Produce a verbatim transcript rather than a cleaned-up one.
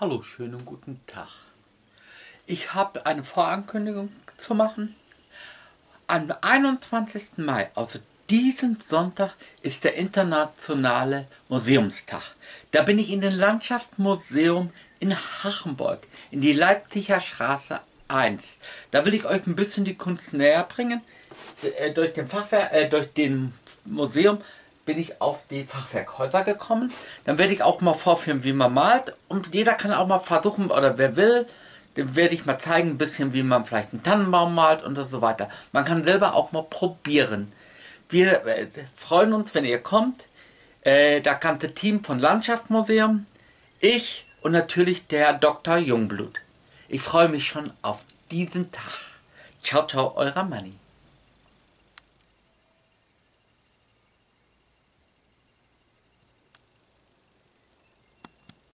Hallo, schönen guten Tag. Ich habe eine Vorankündigung zu machen. Am einundzwanzigsten Mai, also diesen Sonntag, ist der internationale Museumstag. Da bin ich in dem Landschaftsmuseum in Hachenburg, in die Leipziger Straße eins. Da will ich euch ein bisschen die Kunst näher bringen. Äh, durch den Fachwerk, äh, durch den Museum bin ich auf die Fachwerkhäuser gekommen. Dann werde ich auch mal vorführen, wie man malt. Und jeder kann auch mal versuchen, oder wer will, dem werde ich mal zeigen, ein bisschen, wie man vielleicht einen Tannenbaum malt und so weiter. Man kann selber auch mal probieren. Wir äh, freuen uns, wenn ihr kommt. Äh, das ganze Team von Landschaftsmuseum, ich und natürlich der Doktor Jungblut. Ich freue mich schon auf diesen Tag. Ciao, ciao, eurer Manni.